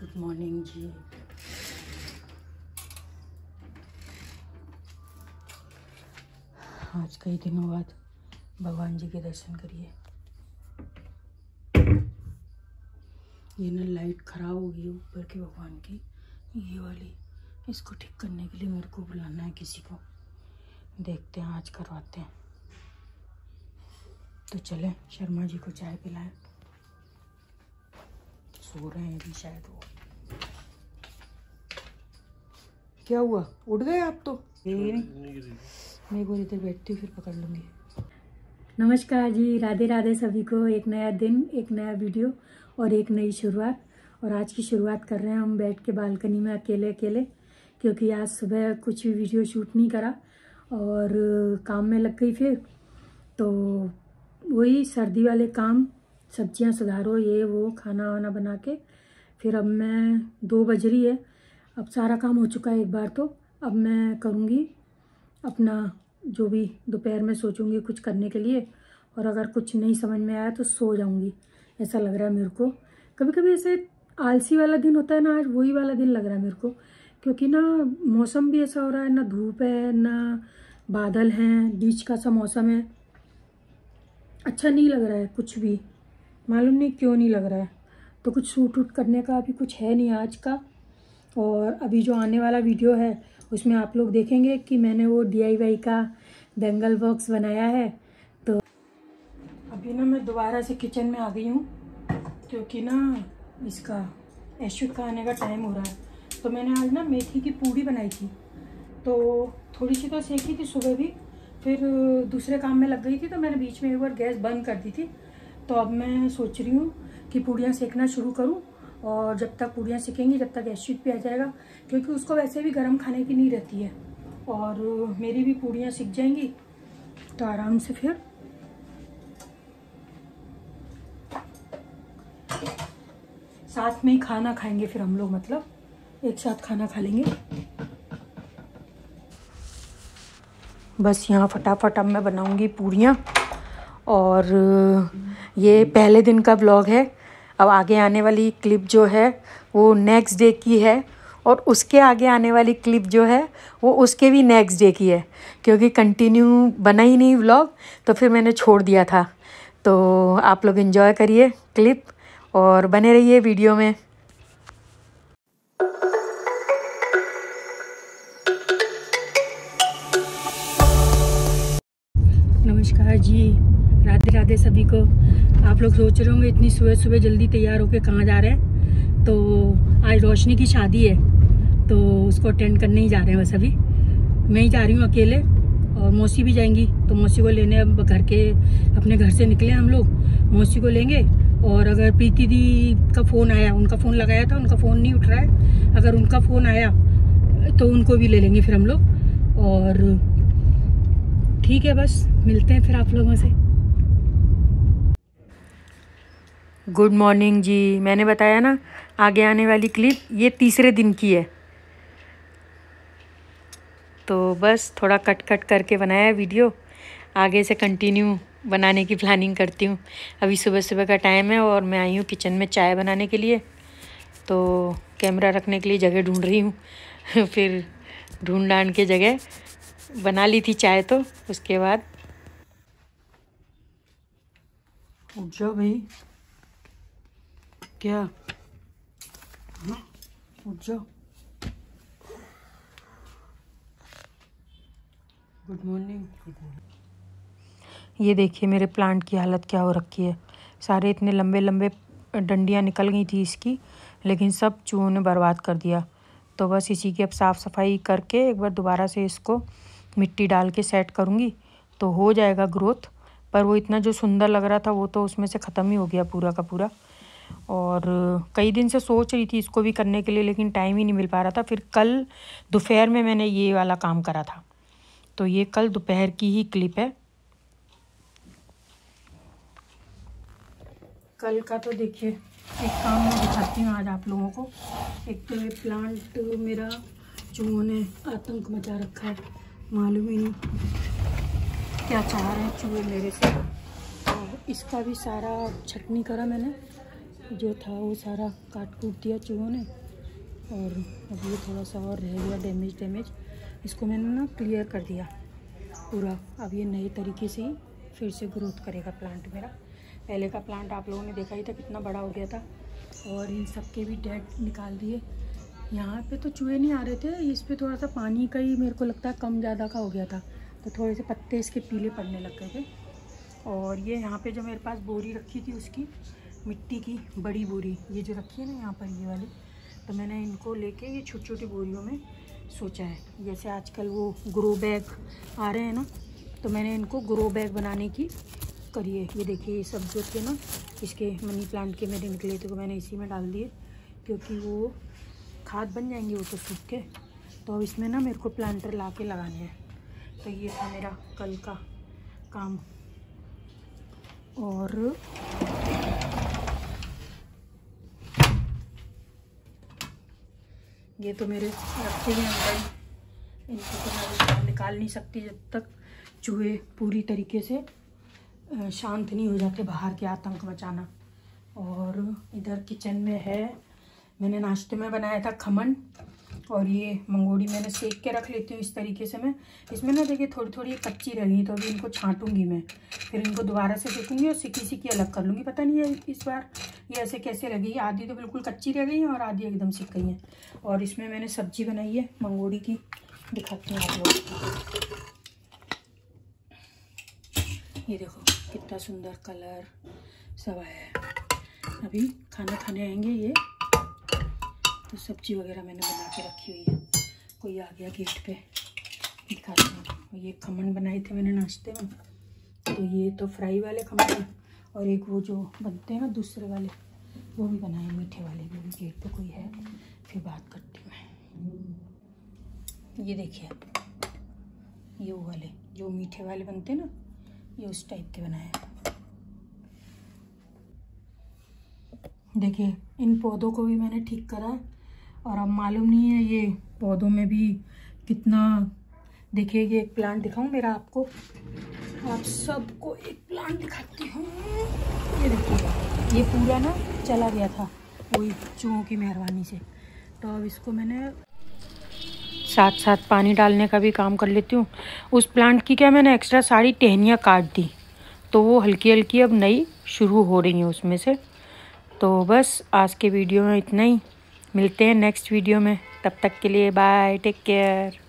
Good morning जी। आज कई दिनों बाद भगवान जी के दर्शन करिए। ये ना लाइट ख़राब हो गई ऊपर के भगवान की, ये वाली, इसको ठीक करने के लिए मेरे को बुलाना है किसी को। देखते हैं, आज करवाते हैं। तो चलें शर्मा जी को चाय पिलाएं। सो रहे हैं अभी शायद वो। क्या हुआ, उठ गए आप तो? मैं एक बार इधर बैठती हूँ फिर पकड़ लूँगी। नमस्कार जी, राधे राधे सभी को। एक नया दिन, एक नया वीडियो और एक नई शुरुआत। और आज की शुरुआत कर रहे हैं हम बैठ के बालकनी में अकेले अकेले, क्योंकि आज सुबह कुछ भी वीडियो शूट नहीं करा और काम में लग गई। फिर तो वही सर्दी वाले काम, सब्जियां सुधारो, ये वो, खाना वाना बना के फिर अब मैं 2 बज रही है। अब सारा काम हो चुका है एक बार। तो अब मैं करूँगी अपना जो भी दोपहर में सोचूंगी कुछ करने के लिए, और अगर कुछ नहीं समझ में आया तो सो जाऊंगी। ऐसा लग रहा है मेरे को। कभी कभी ऐसे आलसी वाला दिन होता है ना, आज वही वाला दिन लग रहा है मेरे को, क्योंकि ना मौसम भी ऐसा हो रहा है, ना धूप है ना बादल हैं, बीच का सा मौसम है। अच्छा नहीं लग रहा है कुछ भी, मालूम नहीं क्यों नहीं लग रहा है। तो कुछ शूट वूट करने का अभी कुछ है नहीं आज का। और अभी जो आने वाला वीडियो है उसमें आप लोग देखेंगे कि मैंने वो DIY का बैंगल बॉक्स बनाया है। तो अभी ना मैं दोबारा से किचन में आ गई हूँ, क्योंकि ना इसका ऐशुत का आने का टाइम हो रहा है। तो मैंने आज ना मेथी की पूड़ी बनाई थी, तो थोड़ी सी तो सेकी थी सुबह भी, फिर दूसरे काम में लग गई थी तो मैंने बीच में एक बार गैस बंद कर दी थी। तो अब मैं सोच रही हूँ कि पूड़ियाँ सेकना शुरू करूँ, और जब तक पूड़ियाँ सेकेंगी जब तक ऐशुत भी आ जाएगा, क्योंकि उसको वैसे भी गर्म खाने की नहीं रहती है, और मेरी भी पूड़ियाँ सिक जाएंगी तो आराम से फिर साथ में ही खाना खाएंगे। फिर हम लोग मतलब एक साथ खाना खा लेंगे। बस यहाँ फटाफट अब मैं बनाऊंगी पूड़ियाँ। और ये पहले दिन का ब्लॉग है। अब आगे आने वाली क्लिप जो है वो नेक्स्ट डे की है, और उसके आगे आने वाली क्लिप जो है वो उसके भी नेक्स्ट डे की है, क्योंकि कंटिन्यू बना ही नहीं व्लॉग, तो फिर मैंने छोड़ दिया था। तो आप लोग एंजॉय करिए क्लिप और बने रहिए वीडियो में। नमस्कार जी, राधे राधे सभी को। आप लोग सोच रहे होंगे इतनी सुबह सुबह जल्दी तैयार होके कहाँ जा रहे हैं। तो आज रोशनी की शादी है, तो उसको अटेंड करने ही जा रहे हैं। बस अभी मैं ही जा रही हूँ अकेले, और मौसी भी जाएंगी। तो मौसी को लेने अब अपने घर से निकले हम लोग, मौसी को लेंगे। और अगर प्रीति दी का फ़ोन आया, उनका फ़ोन लगाया था, उनका फ़ोन नहीं उठ रहा है, अगर उनका फ़ोन आया तो उनको भी ले लेंगे फिर हम लोग। और ठीक है, बस मिलते हैं फिर आप लोगों से। गुड मॉर्निंग जी। मैंने बताया ना आगे आने वाली क्लिप ये तीसरे दिन की है, तो बस थोड़ा कट कट करके बनाया वीडियो। आगे से कंटिन्यू बनाने की प्लानिंग करती हूँ। अभी सुबह सुबह का टाइम है और मैं आई हूँ किचन में चाय बनाने के लिए, तो कैमरा रखने के लिए जगह ढूंढ रही हूँ। फिर ढूंढ ढांड के जगह बना ली थी चाय। तो उसके बाद उठ जाओ भाई, क्या उठ जाओ। Good morning. ये देखिए मेरे प्लांट की हालत क्या हो रखी है। सारे इतने लंबे लंबे डंडियाँ निकल गई थी इसकी, लेकिन सब चूहों ने बर्बाद कर दिया। तो बस इसी की अब साफ़ सफाई करके एक बार दोबारा से इसको मिट्टी डाल के सेट करूँगी, तो हो जाएगा ग्रोथ। पर वो इतना जो सुंदर लग रहा था वो तो उसमें से ख़त्म ही हो गया पूरा का पूरा। और कई दिन से सोच रही थी इसको भी करने के लिए, लेकिन टाइम ही नहीं मिल पा रहा था। फिर कल दोपहर में मैंने ये वाला काम करा था, तो ये कल दोपहर की ही क्लिप है। कल का तो देखिए एक काम मैं दिखाती हूँ आज आप लोगों को। एक तो ये प्लांट मेरा चूहों ने आतंक मचा रखा है, मालूम ही नहीं क्या चाह रहे हैं चूहे मेरे से। तो इसका भी सारा छटनी करा मैंने, जो था वो सारा काट कूट दिया चूहों ने, और अब ये थोड़ा सा और रह गया डैमेज। इसको मैंने ना क्लियर कर दिया पूरा। अब ये नए तरीके से ही फिर से ग्रोथ करेगा प्लांट मेरा। पहले का प्लांट आप लोगों ने देखा ही था कितना बड़ा हो गया था, और इन सब के भी डेड निकाल दिए। यहाँ पे तो चूहे नहीं आ रहे थे, इस पे थोड़ा सा पानी का ही मेरे को लगता है कम ज़्यादा का हो गया था, तो थोड़े से पत्ते इसके पीले पड़ने लग गए थे। और ये यहाँ पे जो मेरे पास बोरी रखी थी उसकी मिट्टी की बड़ी बोरी, ये जो रखी है ना यहाँ पर ये वाली, तो मैंने इनको लेके ये छोटी छोटी बोरियों में सोचा है। जैसे आजकल वो ग्रो बैग आ रहे हैं ना, तो मैंने इनको ग्रो बैग बनाने की करी है। ये देखिए, ये सब जो थे ना इसके मनी प्लांट के मेरे निकले थे, तो मैंने इसी में डाल दिए, क्योंकि वो खाद बन जाएंगे वो तो सूख के। तो अब इसमें ना मेरे को प्लांटर ला के लगाने हैं। तो ये था मेरा कल का काम। और ये तो मेरे रखे हैं अंदर, इनको तो मैं निकाल नहीं सकती जब तक चूहे पूरी तरीके से शांत नहीं हो जाते, बाहर के आतंक मचाना। और इधर किचन में है, मैंने नाश्ते में बनाया था खमन, और ये मंगोड़ी मैंने सेक के रख लेती हूँ इस तरीके से। मैं इसमें ना देखिए थोड़ी थोड़ी कच्ची रह गई, तो अभी इनको छांटूंगी मैं, फिर इनको दोबारा से सेकूंगी और सिकी अलग कर लूँगी। पता नहीं है इस बार ये ऐसे कैसे लगी, आधी तो बिल्कुल कच्ची रह गई है और आधी एकदम सिक गई है। और इसमें मैंने सब्जी बनाई है मंगोड़ी की, दिखाती हूँ आप लोग। ये देखो कितना सुंदर कलर सब आया है। अभी खाना खाने आएंगे ये, तो सब्जी वगैरह मैंने बना के रखी हुई है। कोई आ गया गेट पे, दिखाती हूँ। ये खमन बनाए थे मैंने नाश्ते में, तो ये तो फ्राई वाले खमन है, और एक वो जो बनते हैं ना दूसरे वाले, वो भी बनाए मीठे वाले भी। गेट पे कोई है, फिर बात करती हूँ मैं। ये देखिए, ये वो वाले जो मीठे वाले बनते हैं ना, ये उस टाइप के बनाए हैं। देखिए इन पौधों को भी मैंने ठीक करा है, और अब मालूम नहीं है ये पौधों में भी कितना। देखिए ये एक प्लांट दिखाऊं मेरा आपको, आप सबको एक प्लांट दिखाती हूँ। ये देखिए, ये पूरा ना चला गया था वही चूहों की मेहरबानी से, तो अब इसको मैंने साथ साथ पानी डालने का भी काम कर लेती हूँ। उस प्लांट की क्या मैंने एक्स्ट्रा सारी टहनियाँ काट दी, तो वो हल्की हल्की अब नई शुरू हो रही हैं उसमें से। तो बस आज के वीडियो में इतना ही, मिलते हैं नेक्स्ट वीडियो में, तब तक के लिए बाय, टेक केयर।